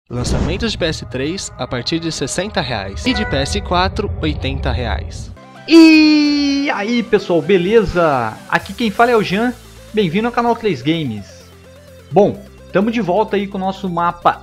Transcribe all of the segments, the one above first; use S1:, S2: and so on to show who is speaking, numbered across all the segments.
S1: Lançamentos de PS3 a partir de R$ 60 e de PS4 R$ 80.
S2: E aí pessoal, beleza? Aqui quem fala é o Jean, bem-vindo ao canal 3 Games. Bom, estamos de volta aí com o nosso mapa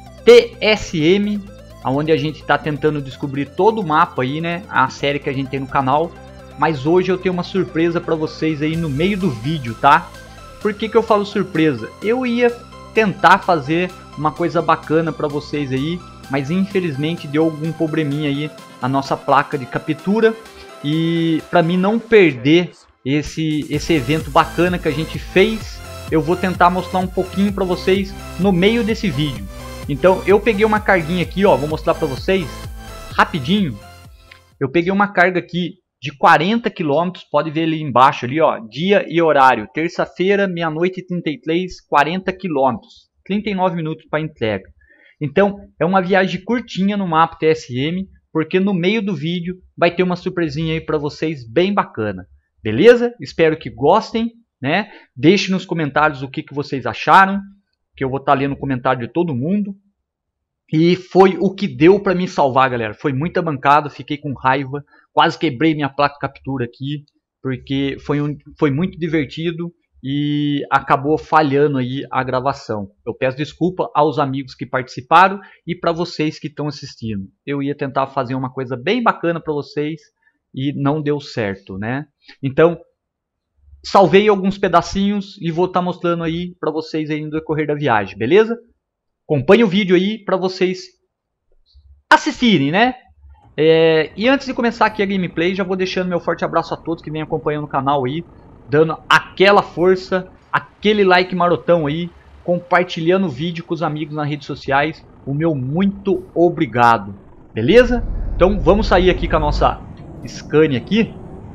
S2: TSM, onde a gente está tentando descobrir todo o mapa aí, né? A série que a gente tem no canal. Mas hoje eu tenho uma surpresa para vocês aí no meio do vídeo, tá? Por que eu falo surpresa? Eu ia tentar fazer uma coisa bacana para vocês aí, mas infelizmente deu algum probleminha aí na nossa placa de captura. E para mim não perder esse evento bacana que a gente fez, eu vou tentar mostrar um pouquinho para vocês no meio desse vídeo. Então eu peguei uma carguinha aqui, ó, vou mostrar para vocês rapidinho. Eu peguei uma carga aqui de 40 km, pode ver ali embaixo ali, ó, dia e horário, terça-feira, meia-noite e 33, 40 km, 39 minutos para entrega. Então é uma viagem curtinha no mapa TSM, porque no meio do vídeo vai ter uma surpresinha aí para vocês bem bacana. Beleza? Espero que gostem, né? Deixe nos comentários o que vocês acharam, que eu vou estar lendo o comentário de todo mundo. E foi o que deu para me salvar, galera. Foi muita bancada, fiquei com raiva, quase quebrei minha placa de captura aqui, porque foi muito divertido e acabou falhando aí a gravação. Eu peço desculpa aos amigos que participaram e para vocês que estão assistindo. Eu ia tentar fazer uma coisa bem bacana para vocês e não deu certo, né? Então, salvei alguns pedacinhos e vou estar mostrando aí para vocês aí no decorrer da viagem, beleza? Acompanhe o vídeo aí para vocês assistirem, né? E antes de começar aqui a gameplay, já vou deixando meu forte abraço a todos que vêm acompanhando o canal aí, dando aquela força, aquele like marotão aí, compartilhando o vídeo com os amigos nas redes sociais. O meu muito obrigado, beleza? Então vamos sair aqui com a nossa Scania aqui.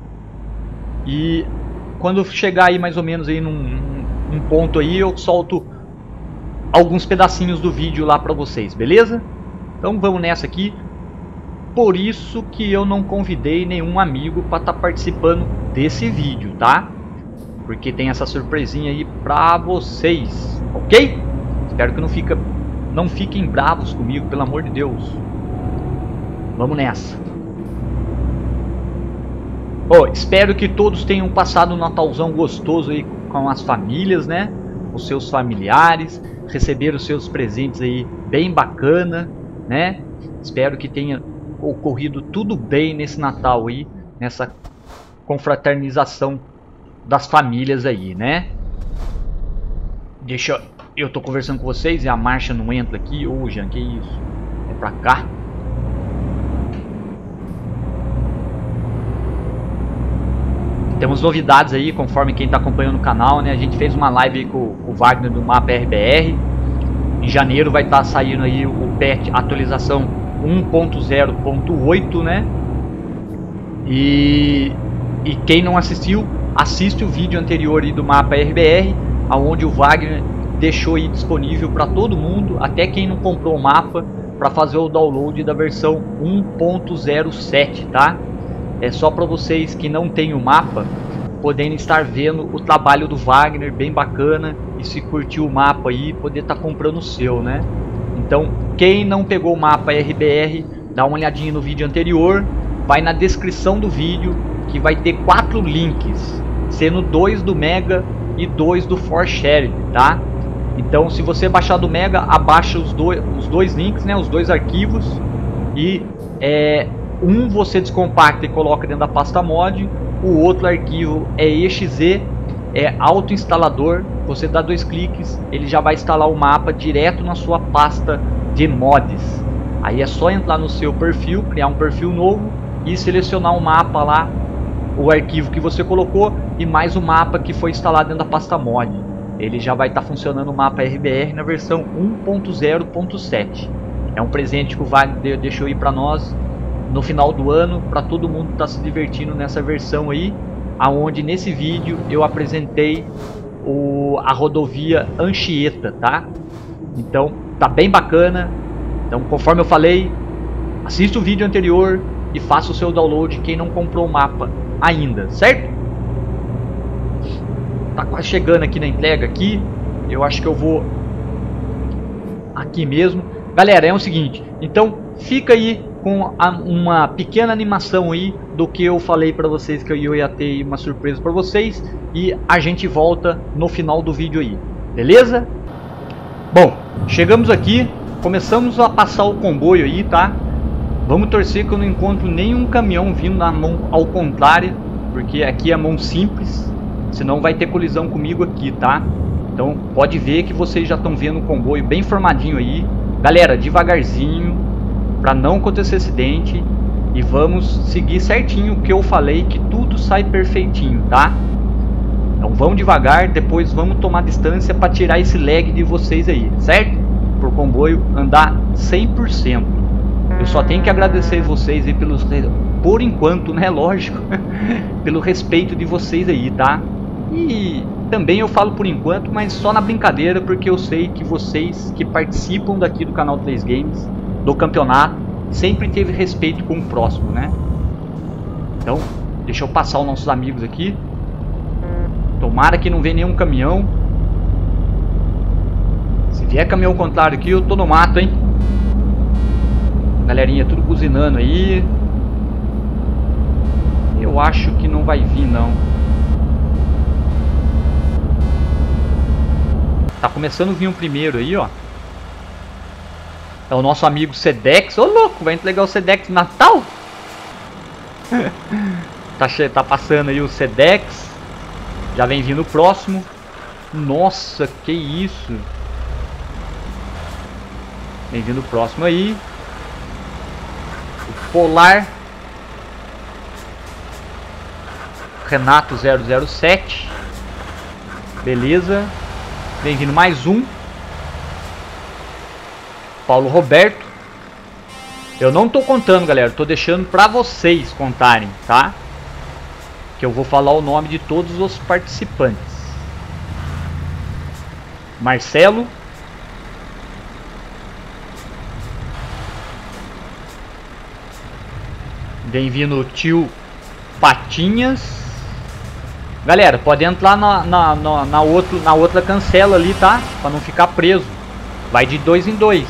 S2: E quando chegar aí mais ou menos aí num ponto aí, eu solto alguns pedacinhos do vídeo lá pra vocês, beleza? Então vamos nessa aqui. Por isso que eu não convidei nenhum amigo para estar participando desse vídeo, tá? Porque tem essa surpresinha aí pra vocês, ok? Espero que não fiquem bravos comigo, pelo amor de Deus. Vamos nessa. Espero que todos tenham passado um Natalzão gostoso aí com as famílias, né? Os seus familiares, receberam os seus presentes aí bem bacana, né? Espero que tenha ocorrido tudo bem nesse Natal aí, nessa confraternização das famílias aí, né? Eu tô conversando com vocês e a marcha não entra aqui. Ô, Jean, que isso? É pra cá? Temos novidades aí, conforme quem está acompanhando o canal, né? A gente fez uma live aí com o Wagner do mapa RBR. Em janeiro vai estar saindo aí o patch atualização 1.0.8, né? E quem não assistiu, assiste o vídeo anterior aí do mapa RBR, aonde o Wagner deixou aí disponível para todo mundo, até quem não comprou o mapa, para fazer o download da versão 1.07, tá? É só para vocês que não tem o mapa poderem estar vendo o trabalho do Wagner, bem bacana, e se curtiu o mapa aí, poder estar comprando o seu, né? Então, quem não pegou o mapa RBR, dá uma olhadinha no vídeo anterior, vai na descrição do vídeo, que vai ter 4 links, sendo 2 do Mega e 2 do ForShared, tá? Então, se você baixar do Mega, abaixa os dois links, né? Os 2 arquivos, e um você descompacta e coloca dentro da pasta mod, o outro arquivo é exe, é autoinstalador, você dá 2 cliques, ele já vai instalar o mapa direto na sua pasta de mods. Aí é só entrar no seu perfil, criar um perfil novo e selecionar o mapa lá, o arquivo que você colocou e mais o mapa que foi instalado dentro da pasta mod. Ele já vai estar funcionando o mapa RBR na versão 1.0.7. É um presente que o Wagner deixou aí para nós no final do ano, para todo mundo estar se divertindo nessa versão aí, aonde nesse vídeo eu apresentei a rodovia Anchieta, tá? Então tá bem bacana. Então, conforme eu falei, assista o vídeo anterior e faça o seu download quem não comprou o mapa ainda, certo? Tá quase chegando aqui na entrega aqui. Eu acho que eu vou aqui mesmo. Galera, é o seguinte, então fica aí com uma pequena animação aí do que eu falei pra vocês, que eu ia ter uma surpresa pra vocês, e a gente volta no final do vídeo aí, beleza? Bom, chegamos aqui, começamos a passar o comboio aí, tá? Vamos torcer que eu não encontro nenhum caminhão vindo na mão ao contrário, porque aqui é mão simples, senão vai ter colisão comigo aqui, tá? Então pode ver que vocês já estão vendo o comboio bem formadinho aí. Galera, devagarzinho, para não acontecer acidente, e vamos seguir certinho o que eu falei, que tudo sai perfeitinho, tá? Então vamos devagar, depois vamos tomar distância para tirar esse lag de vocês aí, certo? Para o comboio andar 100%. Eu só tenho que agradecer vocês aí pelos, por enquanto, né, lógico, pelo respeito de vocês aí, tá? E também eu falo por enquanto, mas só na brincadeira, porque eu sei que vocês que participam daqui do canal 3 Games, do campeonato, sempre teve respeito com o próximo, né? Então, deixa eu passar os nossos amigos aqui. Tomara que não venha nenhum caminhão. Se vier caminhão contrário aqui, eu tô no mato, hein? Galerinha, tudo buzinando aí. Eu acho que não vai vir, não. Tá começando a vir um primeiro aí, ó. É o nosso amigo Sedex. Ô, louco, vai entregar o Sedex Natal? Tá passando aí o Sedex. Já vem vindo o próximo. Nossa, que isso. Vem vindo o próximo aí. O Polar Renato 007. Beleza. Vem vindo mais um. Paulo Roberto. Eu não tô contando, galera. Tô deixando pra vocês contarem, tá? Que eu vou falar o nome de todos os participantes. Marcelo. Vem vindo o tio Patinhas. Galera, pode entrar na outra cancela ali, tá? Pra não ficar preso. Vai de 2 em 2.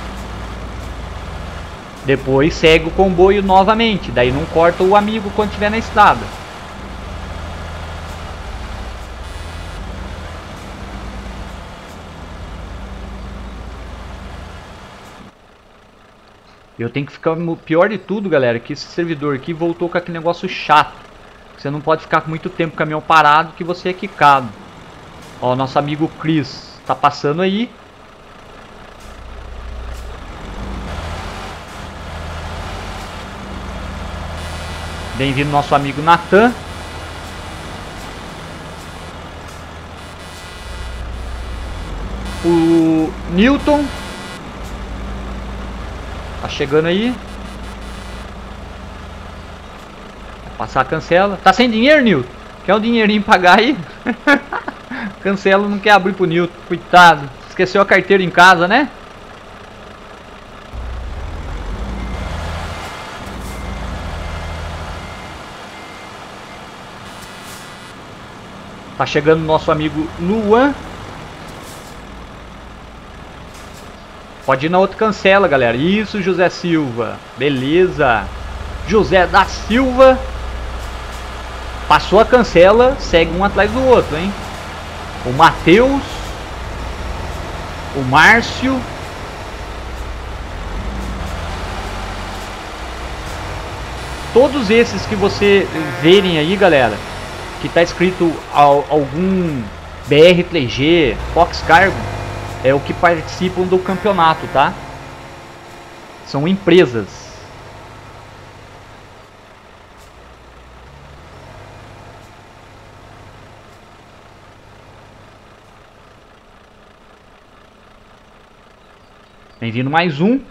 S2: Depois segue o comboio novamente. Daí não corta o amigo quando estiver na estrada. Eu tenho que ficar... Pior de tudo, galera, que esse servidor aqui voltou com aquele negócio chato. Você não pode ficar muito tempo com o caminhão parado, que você é quicado. Ó, nosso amigo Chris tá passando aí. Bem-vindo nosso amigo Nathan. O Newton tá chegando aí. Vai passar a cancela. Tá sem dinheiro, Newton? Quer um dinheirinho pagar aí? Cancela não quer abrir pro Newton. Coitado. Esqueceu a carteira em casa, né? Tá chegando nosso amigo Luan. Pode ir na outra cancela, galera. Isso, José Silva. Beleza. José da Silva. Passou a cancela. Segue um atrás do outro, hein? O Matheus. O Márcio. Todos esses que você verem aí, galera, que tá escrito algum BR3G, Fox Cargo, é o que participam do campeonato, tá? São empresas. Vem vindo mais um.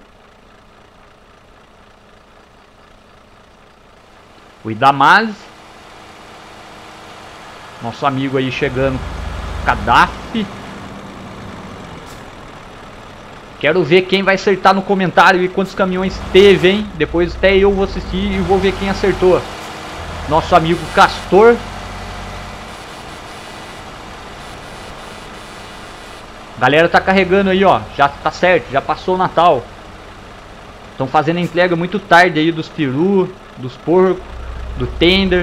S2: O Idamaz. Nosso amigo aí chegando. Gaddafi. Quero ver quem vai acertar no comentário e quantos caminhões teve, hein? Depois até eu vou assistir e vou ver quem acertou. Nosso amigo Castor. A galera tá carregando aí, ó. Já tá certo, já passou o Natal. Estão fazendo a entrega muito tarde aí dos peru, dos porcos, do tender.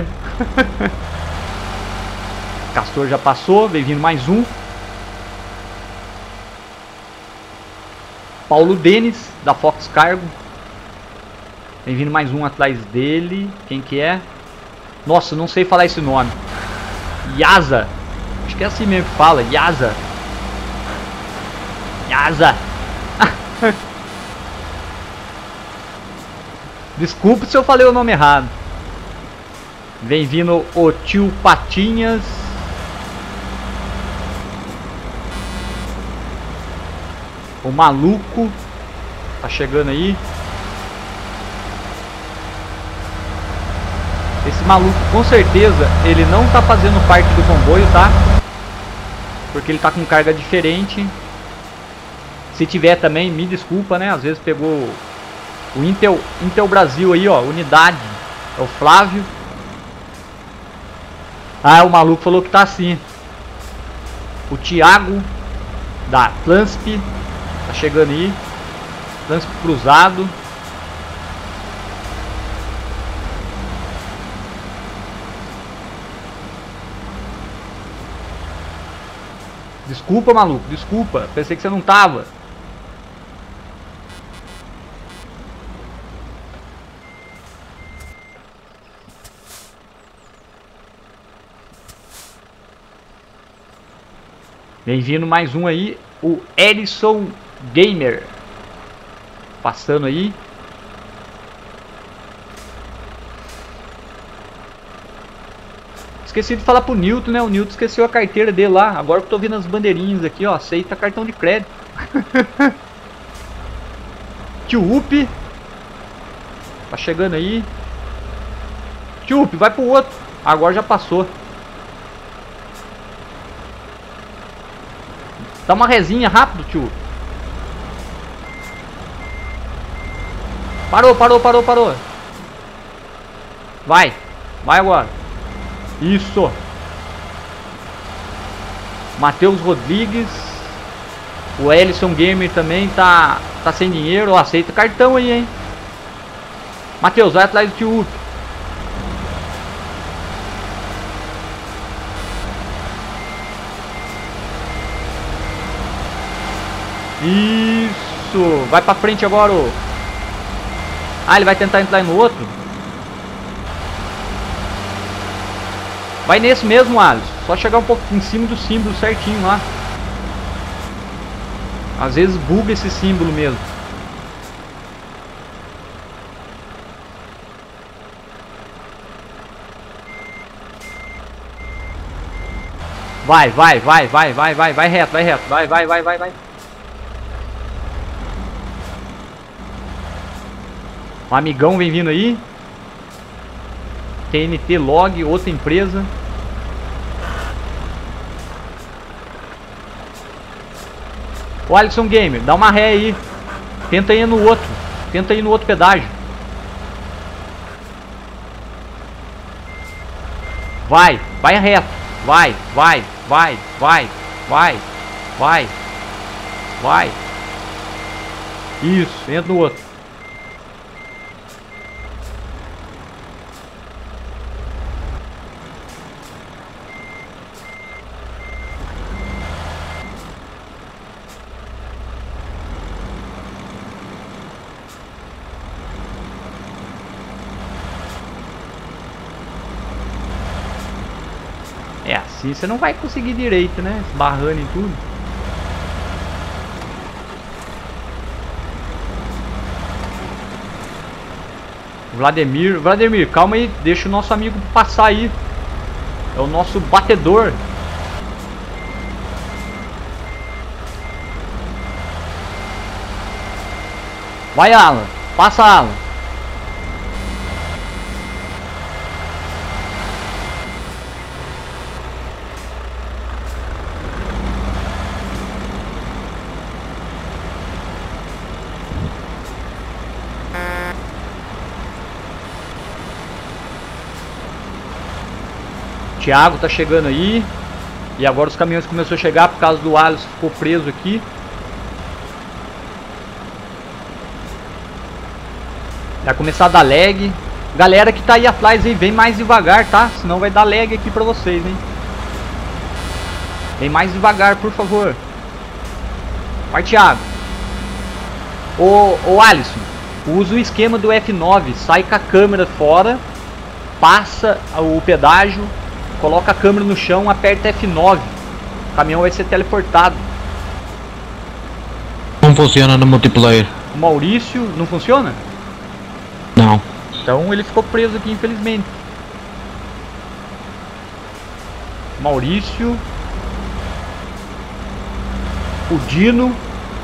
S2: Castor já passou, vem vindo mais um. Paulo Denis, da Fox Cargo. Vem vindo mais um atrás dele. Quem que é? Nossa, não sei falar esse nome. Yaza. Acho que é assim mesmo que fala. Yaza. Yaza. Desculpe se eu falei o nome errado. Vem vindo o tio Patinhas. O maluco. Tá chegando aí. Esse maluco, com certeza, ele não tá fazendo parte do comboio, tá? Porque ele tá com carga diferente. Se tiver também, me desculpa, né? Às vezes pegou o Intel Brasil aí, ó. Unidade. É o Flávio. Ah, o maluco falou que tá assim. O Thiago, da Plansp. Tá chegando aí. Plansp cruzado. Desculpa, maluco, desculpa. Pensei que você não tava. Vem vindo mais um aí. O Edson Gamer. Passando aí. Esqueci de falar pro Newton, né? O Newton esqueceu a carteira dele lá. Agora que eu tô vendo as bandeirinhas aqui, ó. Aceita cartão de crédito. Tio Up. Tá chegando aí. Tio Up, vai pro outro. Agora já passou. Dá uma resinha rápido, tio. Parou, parou, parou, parou. Vai. Vai agora. Isso. Matheus Rodrigues. O Ellison Gamer também tá sem dinheiro. Ó, aceita cartão aí, hein. Matheus, vai atrás do tio Up. Isso. Vai pra frente agora, ô. Ah, ele vai tentar entrar no outro. Vai nesse mesmo, Alisson. Só chegar um pouco em cima do símbolo certinho lá. Às vezes buga esse símbolo mesmo. Vai, vai, vai, vai, vai, vai, vai reto, vai reto. Vai, vai, vai, vai, vai. Um amigão vem vindo aí. TNT Log, outra empresa. O Alisson Gamer, dá uma ré aí. Tenta ir no outro. Tenta ir no outro pedágio. Vai, vai reto. Vai, vai, vai, vai, vai, vai, vai. Isso, entra no outro. É assim, você não vai conseguir direito, né? Esbarrando em tudo. Vladimir, Vladimir, calma aí, deixa o nosso amigo passar aí. É o nosso batedor. Vai, Alan, passa, Alan. Thiago tá chegando aí. E agora os caminhões começaram a chegar por causa do Alisson, ficou preso aqui. Vai começar a dar lag. Galera que tá aí atrás aí, vem mais devagar, tá? Senão vai dar lag aqui pra vocês, hein? Vem mais devagar, por favor. Vai, Thiago. Ô Alisson, usa o esquema do F9. Sai com a câmera fora, passa o pedágio, coloca a câmera no chão, aperta F9. O caminhão vai ser teleportado.
S3: Não funciona no multiplayer.
S2: O Maurício, não funciona?
S3: Não.
S2: Então ele ficou preso aqui, infelizmente. Maurício. O Dino.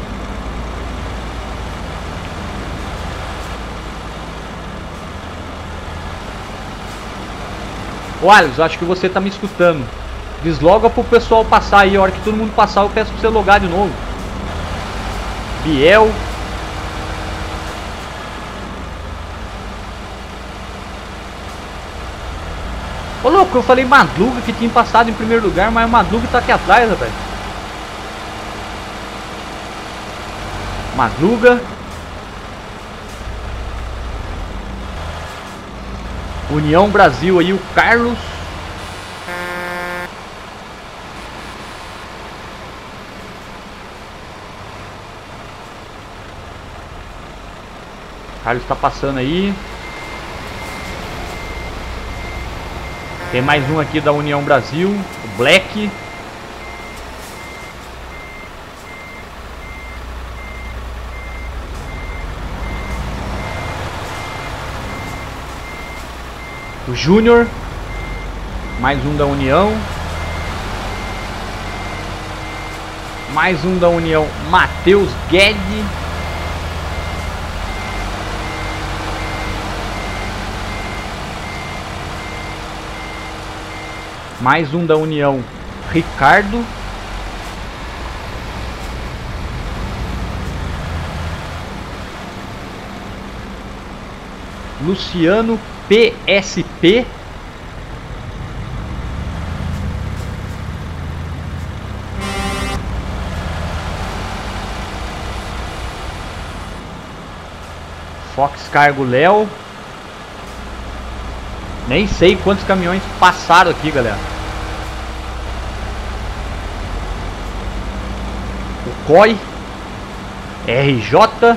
S2: Ô Alisson, acho que você tá me escutando. Desloga pro pessoal passar aí. A hora que todo mundo passar, eu peço pra você logar de novo. Biel. Ô louco, eu falei Madluga que tinha passado em primeiro lugar, mas o Madluga tá aqui atrás, rapaz. Madluga. União Brasil aí, o Carlos. Carlos tá passando aí. Tem mais um aqui da União Brasil, o Black. O Júnior. Mais um da União. Mais um da União, Matheus Guedes. Mais um da União, Ricardo. Luciano PSP. Fox Cargo Léo. Nem sei quantos caminhões passaram aqui, galera. O COI. RJ.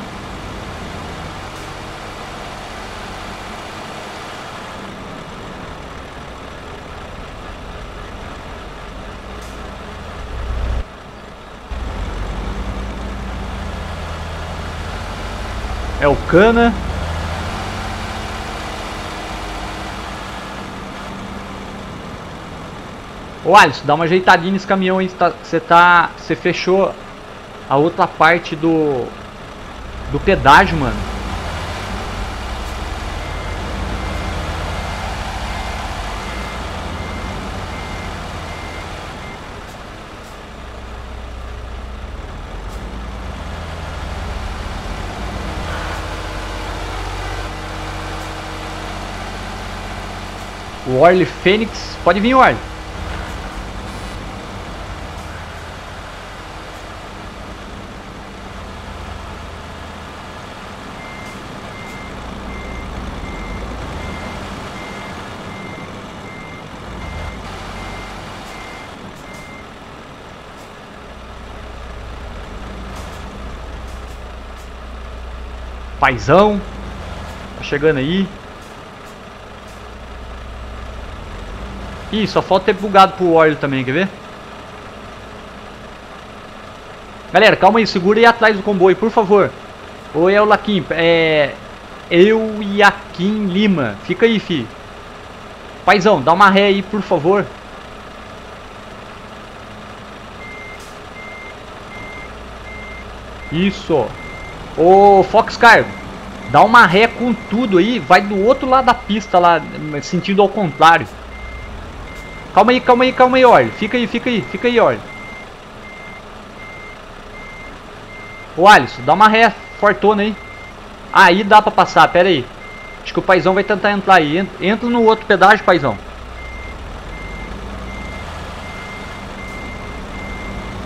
S2: É o Cana. Ô Alisson, dá uma ajeitadinha nesse caminhão aí. Você fechou a outra parte do pedágio, mano. O Orly Fênix, pode vir, Orly. Paizão, tá chegando aí. Ih, só falta ter bugado pro Orly também, quer ver? Galera, calma aí, segura aí atrás do comboio, por favor. Oi, é o Laquim, eu e Akin Lima, fica aí, fi. Paizão, dá uma ré aí, por favor. Isso. Ô, Fox Cargo, dá uma ré com tudo aí, vai do outro lado da pista lá, sentido ao contrário. Calma aí, Orly. Fica aí, Orly. Ô, Alisson, dá uma ré fortona aí. Aí dá pra passar, pera aí. Acho que o paizão vai tentar entrar aí. Entra no outro pedágio, paizão.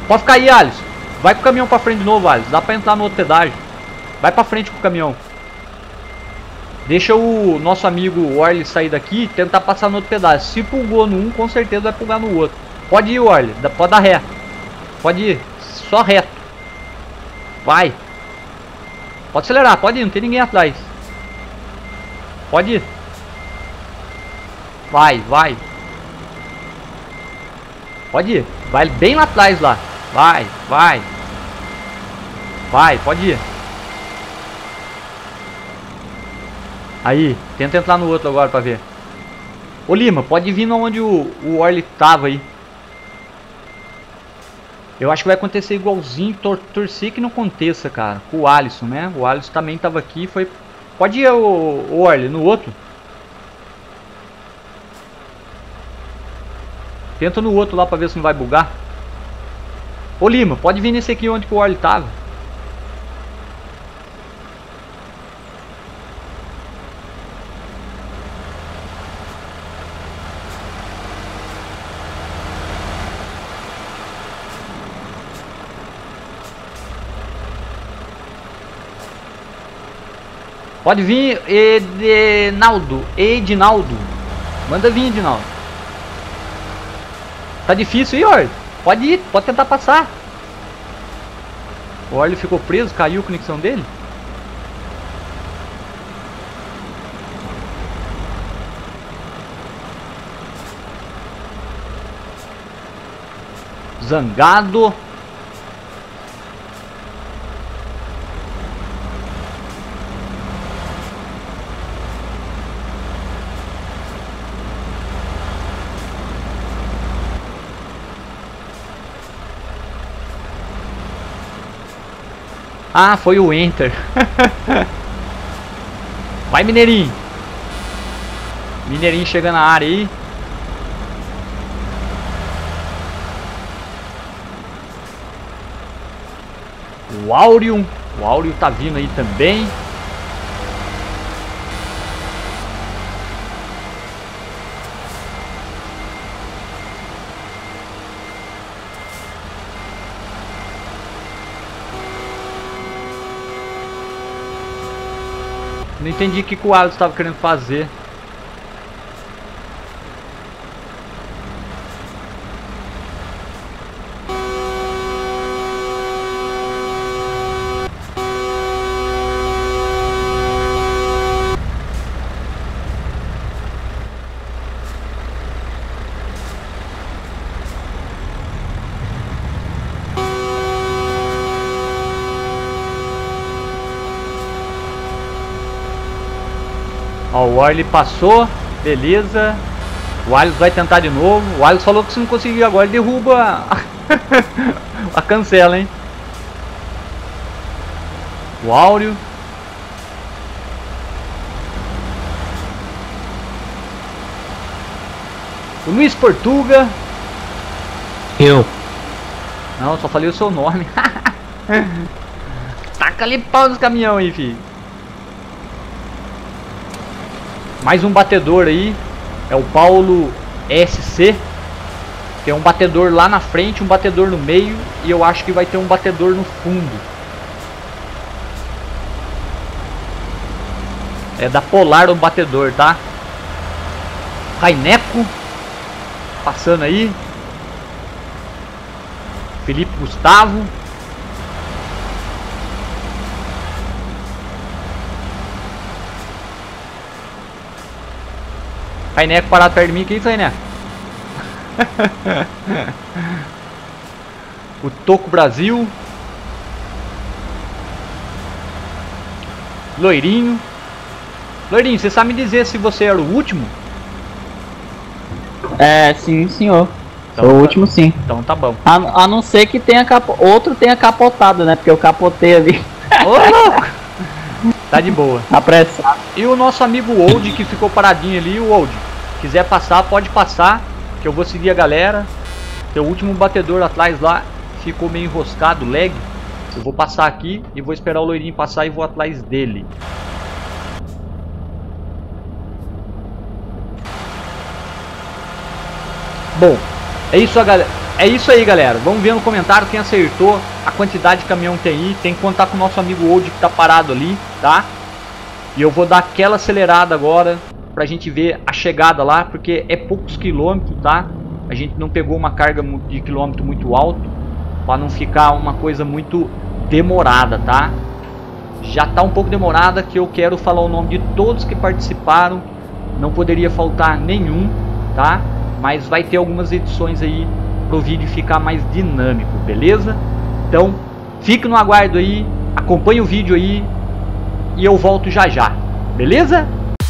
S2: Pode ficar aí, Alisson. Vai com o caminhão pra frente de novo, Alisson. Dá pra entrar no outro pedágio. Vai pra frente com o caminhão. Deixa o nosso amigo Orly sair daqui e tentar passar no outro pedágio. Se pulgou no um, com certeza vai pulgar no outro. Pode ir, Orly. Pode dar ré. Pode ir. Só reto. Vai. Pode acelerar. Pode ir. Não tem ninguém atrás. Pode ir. Vai, vai. Pode ir. Vai bem lá atrás lá. Vai, vai. Vai, pode ir. Aí, tenta entrar no outro agora pra ver. Ô Lima, pode vir onde o Orly tava aí. Eu acho que vai acontecer igualzinho. Torcer que não aconteça, cara. Com o Alisson, né? O Alisson também tava aqui. Foi. Pode ir, o Orly, no outro. Tenta no outro lá pra ver se não vai bugar. Ô Lima, pode vir nesse aqui onde que o Orly tava. Pode vir, Edinaldo. Manda vir, Edinaldo. Tá difícil aí, Orly. Pode ir, pode tentar passar. O Orly ficou preso, caiu a conexão dele. Zangado. Ah, foi o Enter. Vai, Mineirinho. Mineirinho chega na área aí. O Áureo tá vindo aí também. Não entendi o que o Alisson estava querendo fazer. Ó, o Orly passou, beleza. O Alisson vai tentar de novo. O Alisson falou que se não conseguir agora, ele derruba a cancela, hein? O Áureo. O Luiz Portuga.
S3: Eu.
S2: Não, só falei o seu nome. Taca ali pau nos caminhão aí, filho. Mais um batedor aí. É o Paulo SC. Tem um batedor lá na frente, um batedor no meio. E eu acho que vai ter um batedor no fundo. É da Polar o batedor, tá? Raineco. Passando aí. Felipe Gustavo. Raineco parado perto de mim. Que isso, Raineco? O Toco Brasil. Loirinho. Loirinho, você sabe me dizer se você era o último?
S4: É, sim, senhor.
S2: Então,
S4: Sou o
S2: tá-
S4: último, sim.
S2: Então tá bom.
S4: A não ser que tenha outro tenha capotado, né? Porque eu capotei ali.
S2: Ô, louco! Tá de boa.
S4: Apressado.
S2: E o nosso amigo Old que ficou paradinho ali, o Old. Quiser passar, pode passar, que eu vou seguir a galera. Teu último batedor atrás lá ficou meio enroscado, lag. Eu vou passar aqui e vou esperar o loirinho passar e vou atrás dele. Bom, é isso, galera. é isso aí, galera. Vamos ver no comentário quem acertou a quantidade de caminhão que tem aí. Tem que contar com o nosso amigo Old que tá parado ali, tá? E eu vou dar aquela acelerada agora pra gente ver a chegada lá, porque é poucos quilômetros, tá? A gente não pegou uma carga de quilômetro muito alto, pra não ficar uma coisa muito demorada, tá? Já tá um pouco demorada, que eu quero falar o nome de todos que participaram. Não poderia faltar nenhum, tá? Mas vai ter algumas edições aí pro vídeo ficar mais dinâmico, beleza? Então, fique no aguardo aí, acompanhe o vídeo aí e eu volto já já, beleza?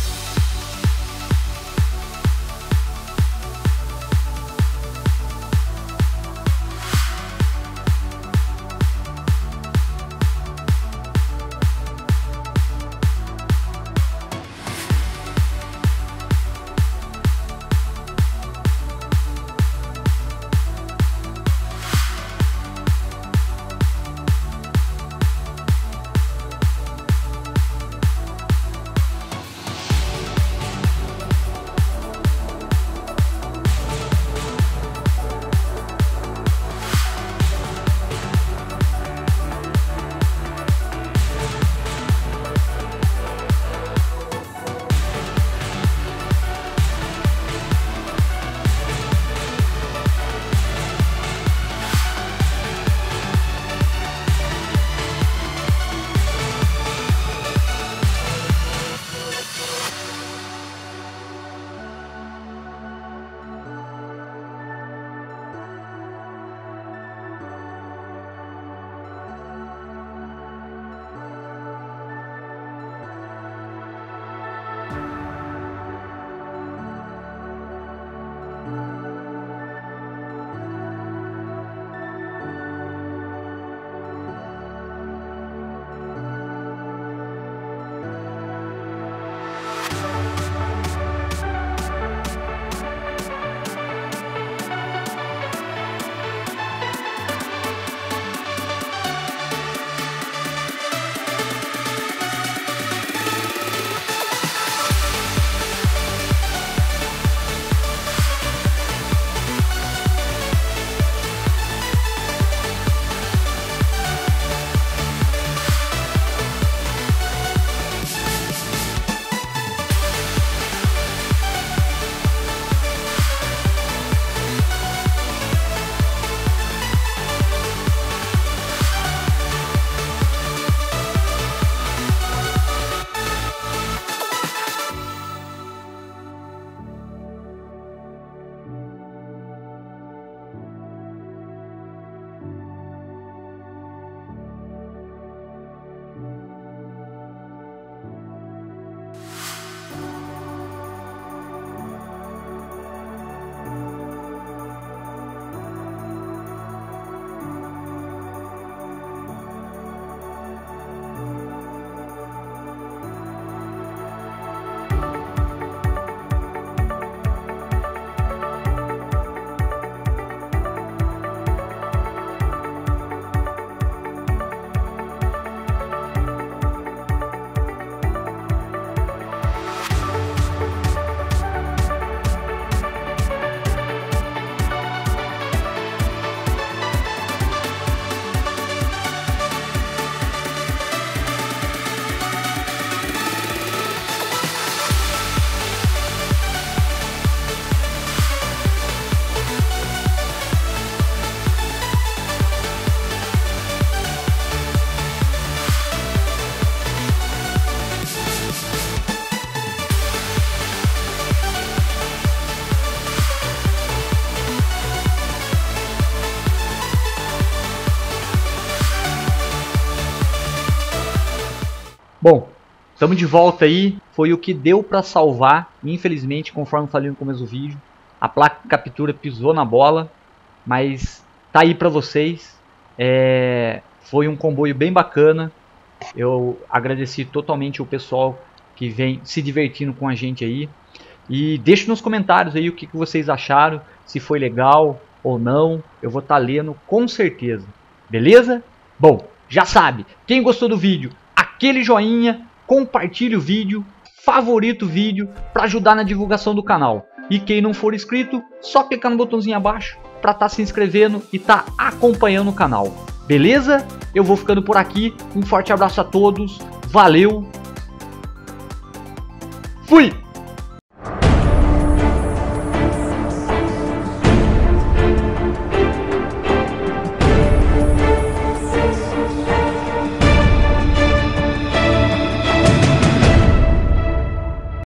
S2: Bom, estamos de volta aí. Foi o que deu para salvar. Infelizmente, conforme falei no começo do vídeo, a placa de captura pisou na bola. Mas tá aí para vocês. Foi um comboio bem bacana. Eu agradeci totalmente o pessoal que vem se divertindo com a gente aí. E deixe nos comentários aí o que vocês acharam. Se foi legal ou não. Eu vou estar lendo com certeza. Beleza? Bom, já sabe. Quem gostou do vídeo, aquele joinha, compartilhe o vídeo, favorita o vídeo para ajudar na divulgação do canal. E quem não for inscrito, só clicar no botãozinho abaixo para estar se inscrevendo e estar acompanhando o canal. Beleza? Eu vou ficando por aqui. Um forte abraço a todos. Valeu. Fui!